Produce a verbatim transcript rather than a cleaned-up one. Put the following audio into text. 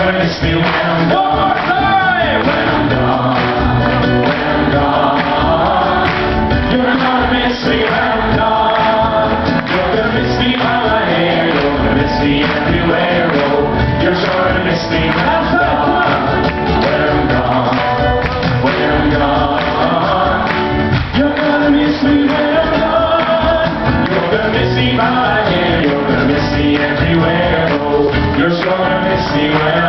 gonna miss me when I'm gone. When I'm gone, when I'm gone. You're gonna miss me when I'm gone. You're gonna miss me by my hair. You're gonna miss me everywhere. Oh, you're sure gonna miss me when I'm gone. When I'm gone, when I'm gone. You're gonna miss me when I'm gone. You're gonna miss me by my hair. You're gonna miss me everywhere. Oh, you're sure gonna miss me when